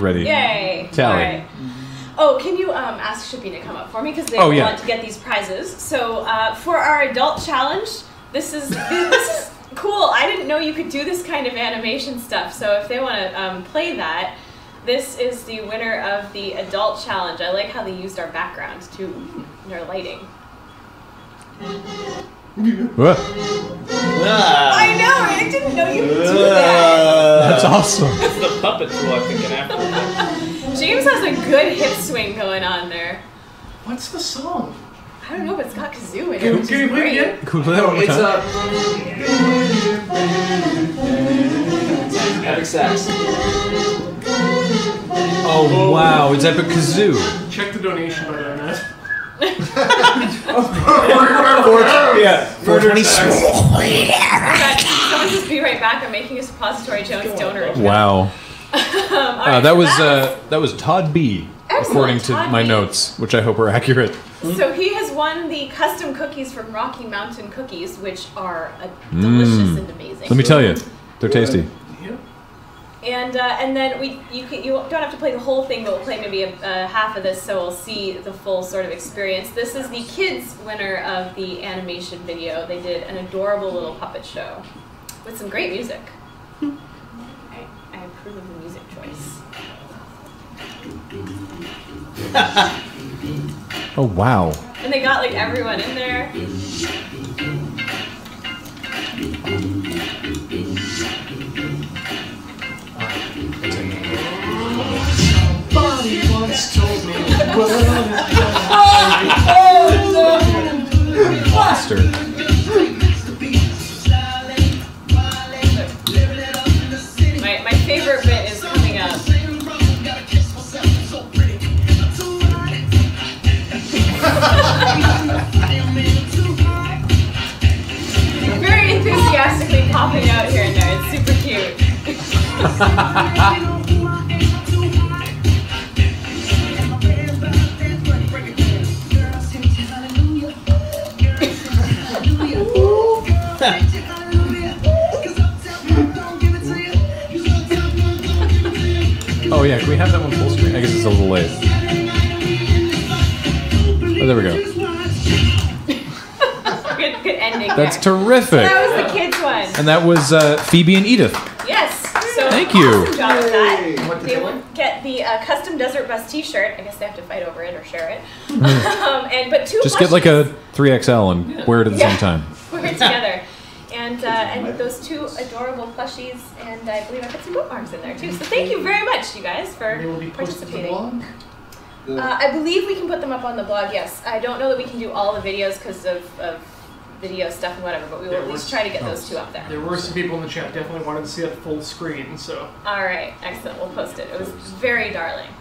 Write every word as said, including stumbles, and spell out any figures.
Ready. Yay. Tally. All right. Oh, can you um, ask Shippy to come up for me? Because they oh, yeah. want to get these prizes. So uh, for our adult challenge, this is this is cool. I didn't know you could do this kind of animation stuff. So if they want to um, play that, this is the winner of the adult challenge. I like how they used our background too, and our lighting. What? I know, I didn't know you could do that. That's awesome. It's the puppet tool I'm thinking after. James has a good hip swing going on there. What's the song? I don't know, but it's got kazoo in it. Can, which can is you play great. it again? Can we play that one more It's time? uh, Epic Sax. Oh, wow. It's Epic Kazoo. Check the donation button on that. Yeah, four twenty. Someone just be right back. I'm making a suppository Jones donor account. Wow. um, Uh, right, that so was that uh, that was Todd B. Excellent, According to Todd my B. notes, which I hope are accurate. So he has won the custom cookies from Rocky Mountain Cookies, which are uh, delicious Mm. and amazing. Let me tell you, they're tasty. Yeah. And uh, and then we you can, you don't have to play the whole thing, but we'll play maybe a, a half of this, so we'll see the full sort of experience. This is the kids' winner of the animation video. They did an adorable little puppet show with some great music. I, I approve of the music choice. Oh, wow. And they got like everyone in there. Somebody once told me Monster. My, my favorite bit is coming up. Very enthusiastically popping out here and there. It's super cute. Oh yeah, can we have that one full screen? I guess it's a little late. Oh, there we go. good, good ending. That's there. terrific. So that was the kids one. And that was uh, Phoebe and Edith. Yes. So Thank you. Awesome job with that. What did They they will win? get the uh, custom Desert Bus T-shirt. I guess they have to fight over it or share it. um, and but two. Just get like a three X L and wear it at the Yeah. same time. Wear it together. And, uh, and those two adorable plushies, and I believe I put some bookmarks in there too. So thank you very much, you guys, for They will be posted to the participating. blog. Uh, I believe we can put them up on the blog, yes. I don't know that we can do all the videos because of, of video stuff and whatever, but we will There at least was- try to get those two up there. There were some people in the chat definitely wanted to see that full screen, so. All right, excellent. We'll post it. It was very darling.